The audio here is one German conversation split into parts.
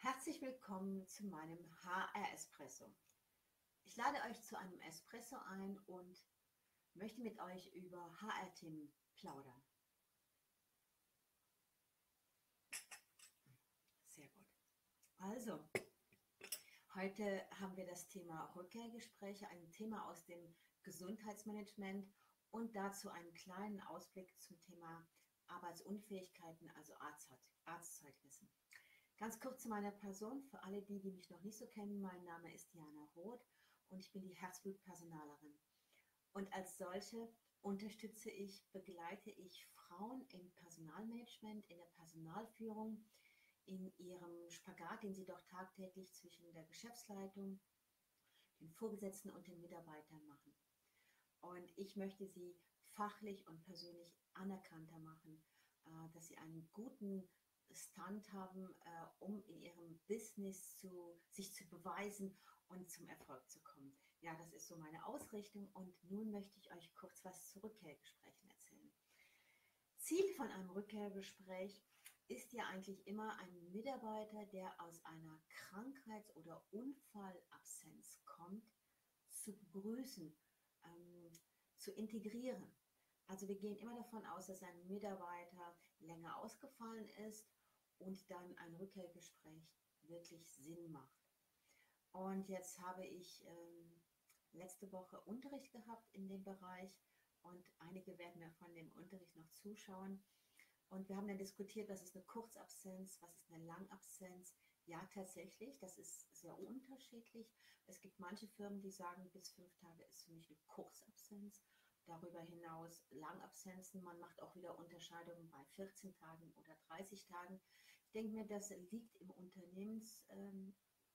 Herzlich willkommen zu meinem HR-Espresso. Ich lade euch zu einem Espresso ein und möchte mit euch über HR-Themen plaudern. Sehr gut. Also, heute haben wir das Thema Rückkehrgespräche, ein Thema aus dem Gesundheitsmanagement und dazu einen kleinen Ausblick zum Thema Arbeitsunfähigkeiten, also Arztzeugnissen. Ganz kurz zu meiner Person, für alle die mich noch nicht so kennen, mein Name ist Diana Roth und ich bin die Herzblutpersonalerin. Und als solche begleite ich Frauen im Personalmanagement, in der Personalführung, in ihrem Spagat, den sie doch tagtäglich zwischen der Geschäftsleitung, den Vorgesetzten und den Mitarbeitern machen. Und ich möchte sie fachlich und persönlich anerkannter machen, dass sie einen guten Stand haben, um in ihrem Business sich zu beweisen und zum Erfolg zu kommen. Ja, das ist so meine Ausrichtung und nun möchte ich euch kurz was zu Rückkehrgesprächen erzählen. Ziel von einem Rückkehrgespräch ist ja eigentlich immer ein Mitarbeiter, der aus einer Krankheits- oder Unfallabsenz kommt, zu begrüßen, zu integrieren. Also wir gehen immer davon aus, dass ein Mitarbeiter länger ausgefallen ist und dann ein Rückkehrgespräch wirklich Sinn macht. Und jetzt habe ich letzte Woche Unterricht gehabt in dem Bereich und einige werden mir von dem Unterricht noch zuschauen. Und wir haben dann diskutiert, was ist eine Kurzabsenz, was ist eine Langabsenz. Ja, tatsächlich, das ist sehr unterschiedlich. Es gibt manche Firmen, die sagen, bis 5 Tage ist für mich eine Kurzabsenz. Darüber hinaus Langabsenzen. Man macht auch wieder Unterscheidungen bei 14 Tagen oder 30 Tagen. Ich denke mir, das liegt im Unternehmensblickwinkel.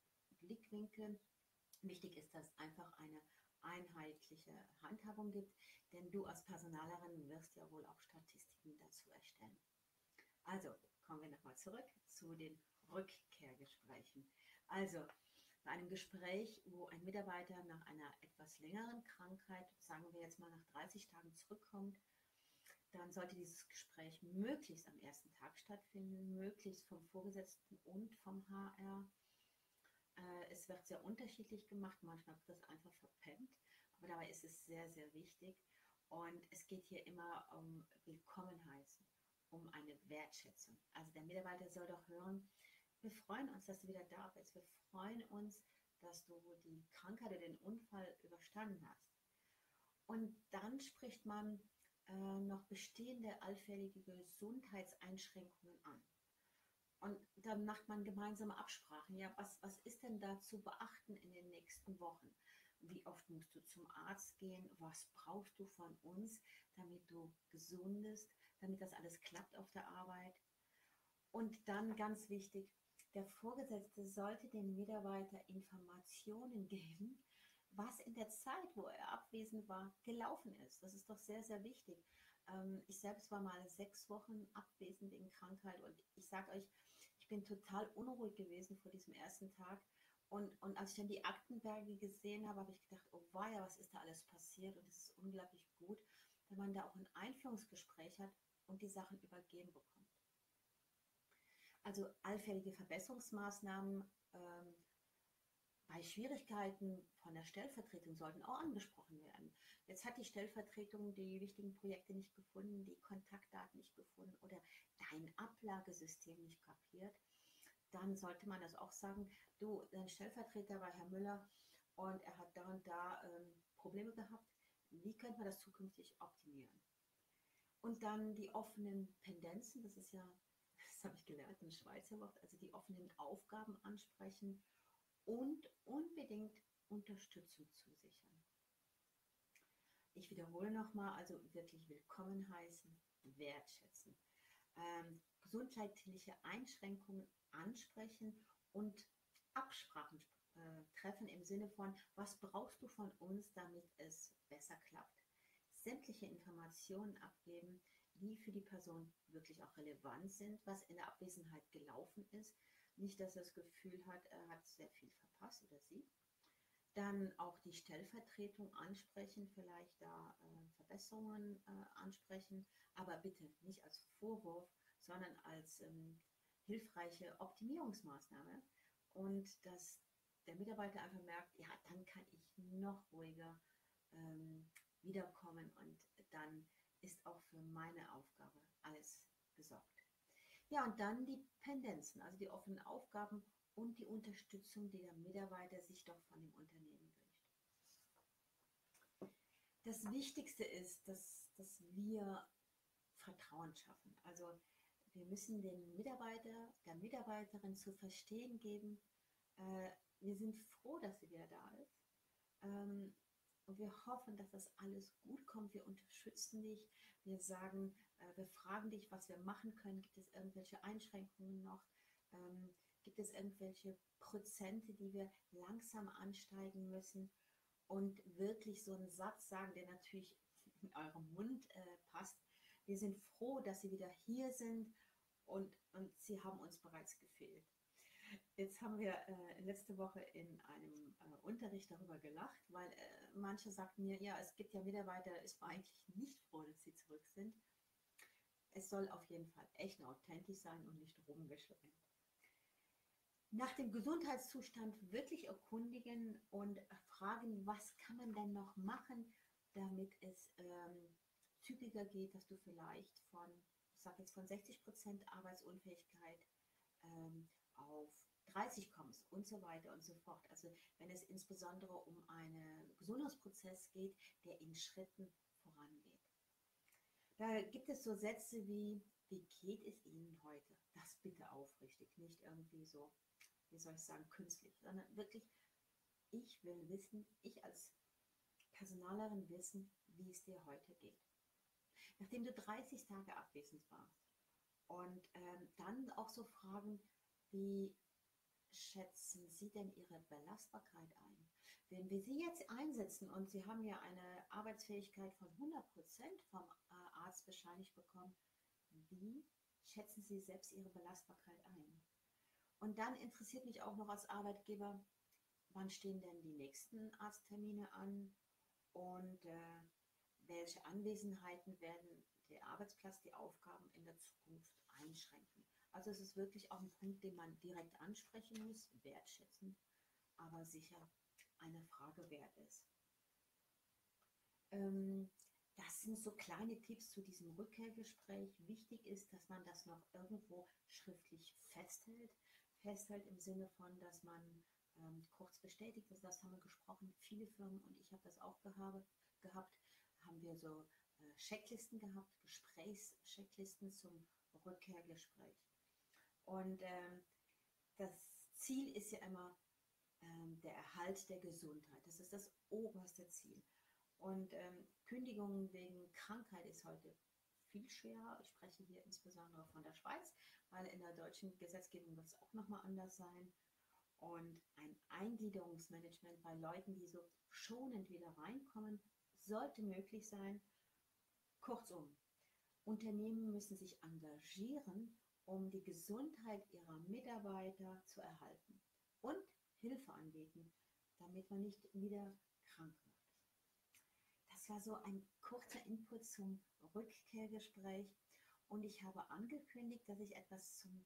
Wichtig ist, dass einfach eine einheitliche Handhabung gibt, denn du als Personalerin wirst ja wohl auch Statistiken dazu erstellen. Also kommen wir nochmal zurück zu den Rückkehrgesprächen. Also bei einem Gespräch, wo ein Mitarbeiter nach einer etwas längeren Krankheit, sagen wir jetzt mal nach 30 Tagen zurückkommt, dann sollte dieses Gespräch möglichst am ersten Tag stattfinden, möglichst vom Vorgesetzten und vom HR. Es wird sehr unterschiedlich gemacht, manchmal wird das einfach verpennt, aber dabei ist es sehr, sehr wichtig. Und es geht hier immer um Willkommen heißen, um eine Wertschätzung. Also der Mitarbeiter soll doch hören, wir freuen uns, dass du wieder da bist. Wir freuen uns, dass du die Krankheit oder den Unfall überstanden hast. Und dann spricht man noch bestehende allfällige Gesundheitseinschränkungen an. Und dann macht man gemeinsame Absprachen. Ja, was ist denn da zu beachten in den nächsten Wochen? Wie oft musst du zum Arzt gehen? Was brauchst du von uns, damit du gesundest, damit das alles klappt auf der Arbeit? Und dann ganz wichtig, der Vorgesetzte sollte dem Mitarbeiter Informationen geben, was in der Zeit, wo er abwesend war, gelaufen ist. Das ist doch sehr, sehr wichtig. Ich selbst war mal 6 Wochen abwesend wegen Krankheit und ich sage euch, ich bin total unruhig gewesen vor diesem ersten Tag. Und als ich dann die Aktenberge gesehen habe, habe ich gedacht, oh weia, was ist da alles passiert? Und es ist unglaublich gut, wenn man da auch ein Einführungsgespräch hat und die Sachen übergeben bekommt. Also allfällige Verbesserungsmaßnahmen bei Schwierigkeiten von der Stellvertretung sollten auch angesprochen werden. Jetzt hat die Stellvertretung die wichtigen Projekte nicht gefunden, die Kontaktdaten nicht gefunden oder dein Ablagesystem nicht kapiert. Dann sollte man das auch sagen, du, dein Stellvertreter war Herr Müller und er hat da und da Probleme gehabt. Wie könnte man das zukünftig optimieren? Und dann die offenen Pendenzen, das ist ja, das habe ich gelernt, ein Schweizer Wort, also die offenen Aufgaben ansprechen und unbedingt Unterstützung zusichern. Ich wiederhole nochmal, also wirklich willkommen heißen, wertschätzen, gesundheitliche Einschränkungen ansprechen und Absprachen treffen im Sinne von, was brauchst du von uns, damit es besser klappt. Sämtliche Informationen abgeben, die für die Person wirklich auch relevant sind, was in der Abwesenheit gelaufen ist. Nicht, dass er das Gefühl hat, er hat sehr viel verpasst oder sie. Dann auch die Stellvertretung ansprechen, vielleicht da Verbesserungen ansprechen, aber bitte nicht als Vorwurf, sondern als hilfreiche Optimierungsmaßnahme. und dass der Mitarbeiter einfach merkt, ja, dann kann ich noch ruhiger wiederkommen und dann ist auch für meine Aufgabe alles gesorgt. Ja, und dann die Pendenzen, also die offenen Aufgaben und die Unterstützung, die der Mitarbeiter sich doch von dem Unternehmen wünscht. Das Wichtigste ist, dass wir Vertrauen schaffen. Also wir müssen den Mitarbeiter, der Mitarbeiterin zu verstehen geben, äh, wir sind froh, dass sie wieder da ist. Und wir hoffen, dass das alles gut kommt. Wir unterstützen dich. Wir sagen, wir fragen dich, was wir machen können. Gibt es irgendwelche Einschränkungen noch? Gibt es irgendwelche Prozente, die wir langsam ansteigen müssen? Und wirklich so einen Satz sagen, der natürlich in eurem Mund passt. Wir sind froh, dass Sie wieder hier sind und Sie haben uns bereits gefehlt. Jetzt haben wir letzte Woche in einem Unterricht darüber gelacht, weil manche sagten mir, ja, es gibt ja Mitarbeiter, ist man eigentlich nicht froh, dass sie zurück sind. Es soll auf jeden Fall echt und authentisch sein und nicht rumgeschlagen. Nach dem Gesundheitszustand wirklich erkundigen und fragen, was kann man denn noch machen, damit es zügiger geht, dass du vielleicht von, ich sage jetzt von 60% Arbeitsunfähigkeit auf 30 kommst und so weiter und so fort. Also wenn es insbesondere um einen Gesundungsprozess geht, der in Schritten vorangeht. Da gibt es so Sätze wie geht es Ihnen heute? Das bitte aufrichtig, nicht irgendwie so, wie soll ich sagen, künstlich, sondern wirklich, ich will wissen, ich als Personalerin wissen, wie es dir heute geht. Nachdem du 30 Tage abwesend warst und dann auch so Fragen, wie schätzen Sie denn Ihre Belastbarkeit ein? Wenn wir Sie jetzt einsetzen und Sie haben ja eine Arbeitsfähigkeit von 100% vom Arzt bescheinigt bekommen, wie schätzen Sie selbst Ihre Belastbarkeit ein? Und dann interessiert mich auch noch als Arbeitgeber, wann stehen denn die nächsten Arzttermine an und welche Anwesenheiten werden der Arbeitsplatz, die Aufgaben in der Zukunft einschränken. Also es ist wirklich auch ein Punkt, den man direkt ansprechen muss, wertschätzend, aber sicher eine Frage wert ist. Das sind so kleine Tipps zu diesem Rückkehrgespräch. Wichtig ist, dass man das noch irgendwo schriftlich festhält. Festhält im Sinne von, dass man kurz bestätigt ist, das haben wir gesprochen. Viele Firmen, und ich habe das auch gehabt, haben wir so Checklisten gehabt, Gesprächschecklisten zum Rückkehrgespräch. Und das Ziel ist ja immer der Erhalt der Gesundheit. Das ist das oberste Ziel. Und Kündigungen wegen Krankheit ist heute viel schwerer. Ich spreche hier insbesondere von der Schweiz, weil in der deutschen Gesetzgebung wird es auch nochmal anders sein. Und ein Eingliederungsmanagement bei Leuten, die so schonend wieder reinkommen, sollte möglich sein. Kurzum, Unternehmen müssen sich engagieren, um die Gesundheit ihrer Mitarbeiter zu erhalten und Hilfe anbieten, damit man nicht wieder krank wird. Das war so ein kurzer Input zum Rückkehrgespräch und ich habe angekündigt, dass ich etwas zum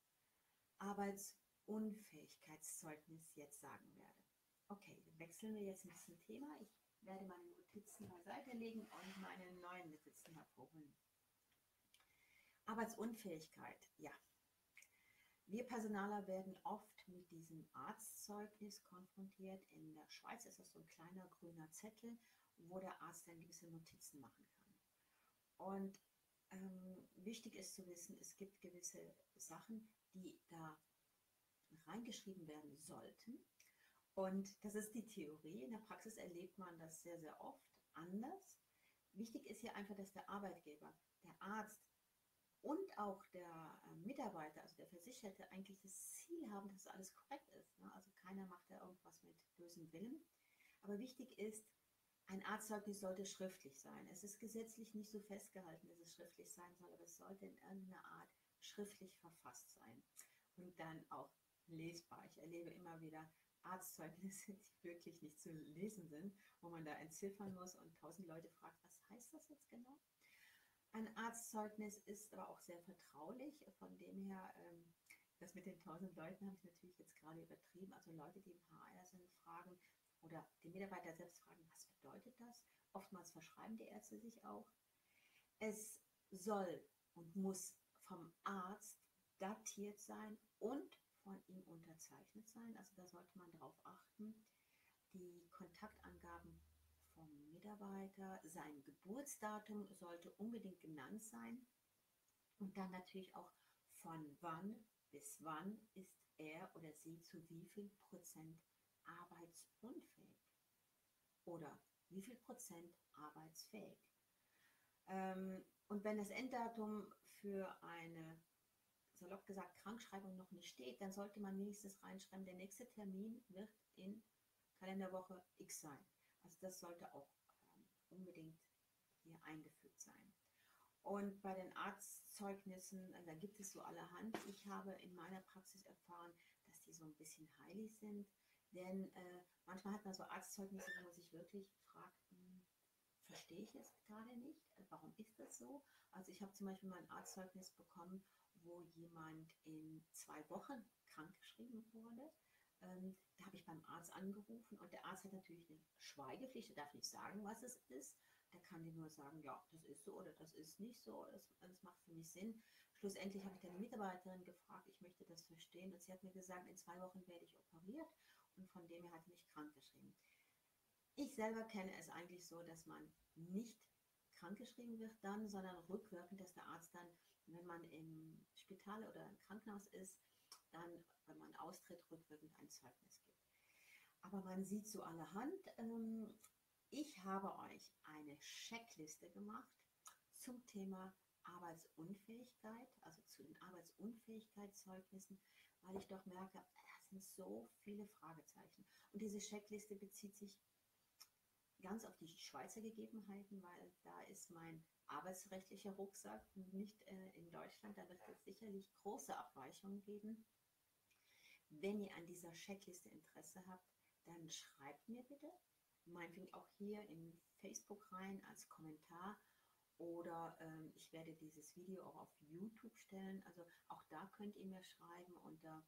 Arbeitsunfähigkeitszeugnis jetzt sagen werde. Okay, dann wechseln wir jetzt ein bisschen Thema. Ich werde meine Notizen beiseite legen und meine neuen Notizen hervorholen. Arbeitsunfähigkeit, ja. Wir Personaler werden oft mit diesem Arztzeugnis konfrontiert. In der Schweiz ist das so ein kleiner grüner Zettel, wo der Arzt dann gewisse Notizen machen kann. Und wichtig ist zu wissen, es gibt gewisse Sachen, die da reingeschrieben werden sollten. Und das ist die Theorie. In der Praxis erlebt man das sehr, sehr oft anders. Wichtig ist hier einfach, dass der Arbeitgeber, der Arzt und auch der Mitarbeiter, also der Versicherte, eigentlich das Ziel haben, dass alles korrekt ist. Ne? Also keiner macht da irgendwas mit bösem Willen. Aber wichtig ist, ein Arztzeugnis sollte schriftlich sein. Es ist gesetzlich nicht so festgehalten, dass es schriftlich sein soll, aber es sollte in irgendeiner Art schriftlich verfasst sein und dann auch lesbar. Ich erlebe immer wieder Arztzeugnisse, die wirklich nicht zu lesen sind, wo man da entziffern muss und 1000 Leute fragt, was heißt das jetzt genau? Ein Arztzeugnis ist aber auch sehr vertraulich, von dem her Das mit den 1000 Leuten habe ich natürlich jetzt gerade übertrieben. Also Leute, die im HR sind, fragen oder die Mitarbeiter selbst fragen, was bedeutet das? Oftmals verschreiben die Ärzte sich auch. Es soll und muss vom Arzt datiert sein und von ihm unterzeichnet sein. Also da sollte man darauf achten. Die Kontaktangaben vom Mitarbeiter, sein Geburtsdatum sollte unbedingt genannt sein und dann natürlich auch von wann bis wann ist er oder sie zu wie viel Prozent arbeitsunfähig oder wie viel Prozent arbeitsfähig. Und wenn das Enddatum für eine, salopp gesagt, Krankschreibung noch nicht steht, dann sollte man wenigstens reinschreiben, der nächste Termin wird in Kalenderwoche X sein. Also das sollte auch unbedingt hier eingefügt sein. Und bei den Arztzeugnissen, da gibt es so allerhand. Ich habe in meiner Praxis erfahren, dass die so ein bisschen heilig sind. Denn manchmal hat man so Arztzeugnisse, wo man sich wirklich fragt, verstehe ich jetzt gerade nicht, warum ist das so? Also ich habe zum Beispiel mal ein Arztzeugnis bekommen, wo jemand in 2 Wochen krankgeschrieben wurde. Da habe ich beim Arzt angerufen und der Arzt hat natürlich eine Schweigepflicht, er darf nicht sagen, was es ist. Der kann dir nur sagen, ja, das ist so oder das ist nicht so, das macht für mich Sinn. Schlussendlich habe ich dann die Mitarbeiterin gefragt, ich möchte das verstehen und sie hat mir gesagt, in 2 Wochen werde ich operiert und von dem her hat sie mich krankgeschrieben. Ich selber kenne es eigentlich so, dass man nicht krankgeschrieben wird dann, sondern rückwirkend, dass der Arzt dann, wenn man im Spital oder im Krankenhaus ist, dann, wenn man austritt, rückwirkend ein Zeugnis gibt. Aber man sieht so allerhand. Ich habe euch eine Checkliste gemacht zum Thema Arbeitsunfähigkeit, also zu den Arbeitsunfähigkeitszeugnissen, weil ich doch merke, da sind so viele Fragezeichen. Und diese Checkliste bezieht sich ganz auf die Schweizer Gegebenheiten, weil da ist mein arbeitsrechtlicher Rucksack nicht in Deutschland. Da wird es sicherlich große Abweichungen geben. Wenn ihr an dieser Checkliste Interesse habt, dann schreibt mir bitte, meinetwegen auch hier in Facebook rein als Kommentar oder ich werde dieses Video auch auf YouTube stellen. Also auch da könnt ihr mir schreiben unter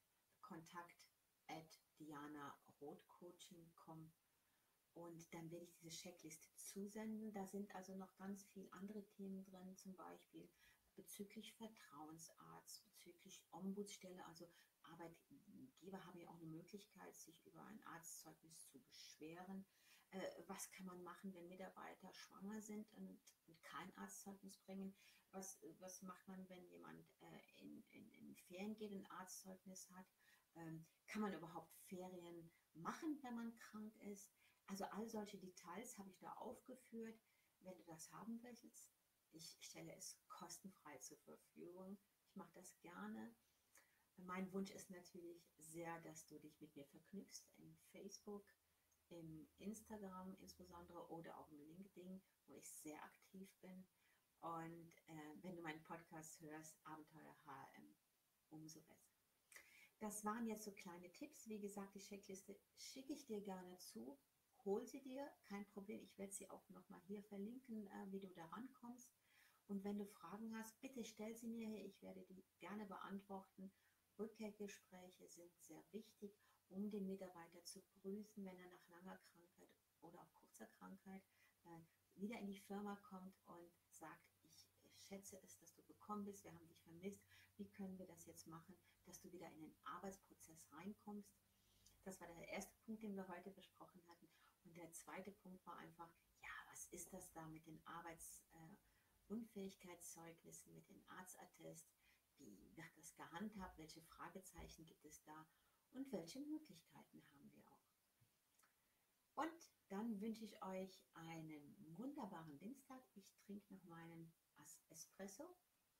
kontakt@dianarothcoaching.com und dann werde ich diese Checkliste zusenden. Da sind also noch ganz viele andere Themen drin, zum Beispiel bezüglich Vertrauensarzt, bezüglich Ombudsstelle. Also Arbeitgeber haben ja auch eine Möglichkeit, sich über ein Arztzeugnis zu beschweren. Was kann man machen, wenn Mitarbeiter schwanger sind und kein Arztzeugnis bringen? Was macht man, wenn jemand in Ferien geht und ein Arztzeugnis hat? Kann man überhaupt Ferien machen, wenn man krank ist? Also all solche Details habe ich da aufgeführt. Wenn du das haben willst, ich stelle es kostenfrei zur Verfügung. Ich mache das gerne. Mein Wunsch ist natürlich sehr, dass du dich mit mir verknüpfst in Facebook, im Instagram insbesondere oder auch im LinkedIn, wo ich sehr aktiv bin. Und wenn du meinen Podcast hörst, Abenteuer HRM, umso besser. Das waren jetzt so kleine Tipps. Wie gesagt, die Checkliste schicke ich dir gerne zu. Hol sie dir, kein Problem. Ich werde sie auch nochmal hier verlinken, wie du da rankommst. Und wenn du Fragen hast, bitte stell sie mir hier. Ich werde die gerne beantworten. Rückkehrgespräche sind sehr wichtig, um den Mitarbeiter zu prüfen, wenn er nach langer Krankheit oder auch kurzer Krankheit wieder in die Firma kommt und sagt, ich schätze es, dass du gekommen bist, wir haben dich vermisst. Wie können wir das jetzt machen, dass du wieder in den Arbeitsprozess reinkommst? Das war der erste Punkt, den wir heute besprochen hatten. Und der zweite Punkt war einfach, ja, was ist das da mit den Arbeitsunfähigkeitszeugnissen, mit den Arztattest? Wie wird das gehandhabt? Welche Fragezeichen gibt es da? Und welche Möglichkeiten haben wir auch? Und dann wünsche ich euch einen wunderbaren Dienstag. Ich trinke noch meinen Espresso,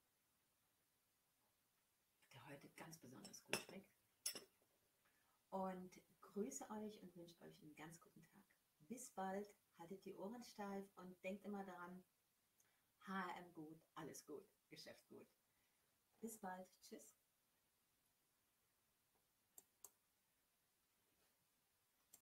der heute ganz besonders gut schmeckt. Und grüße euch und wünsche euch einen ganz guten Tag. Bis bald, haltet die Ohren steif und denkt immer daran, HRM gut, alles gut, Geschäft gut. Bis bald, tschüss.